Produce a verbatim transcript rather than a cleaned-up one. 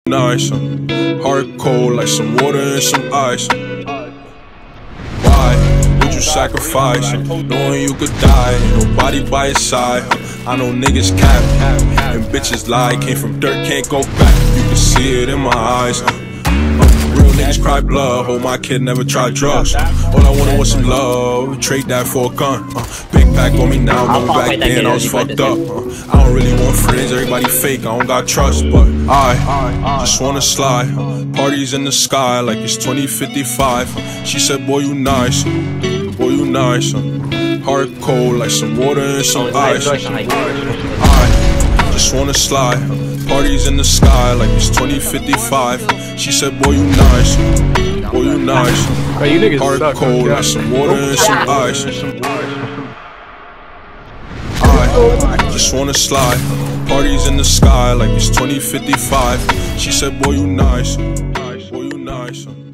nice, uh. Heart cold like some water and some ice. Why would you sacrifice, uh, knowing you could die? Ain't nobody by your side, uh. I know niggas cap and bitches lie. Came from dirt, can't go back. You can see it in my eyes, uh. Real niggas cry blood, hope my kid never tried drugs. All I wanted was some love, trade that for a gun. uh, Big pack on me now, remember back then I was fucked up. uh, I don't really want friends, everybody fake, I don't got trust. But I just wanna slide, uh, parties in the sky like it's twenty fifty-five. uh, She said, boy you nice, uh, boy you nice, uh, heart cold like some water and some ice. I just wanna slide, uh, parties in the sky like it's twenty fifty-five. She said, boy, you nice, boy, you nice. Hey, you niggas heart suck, cold yeah. like some water and some ice. I just wanna slide, parties in the sky like it's twenty fifty-five. She said, boy, you nice, boy, you nice.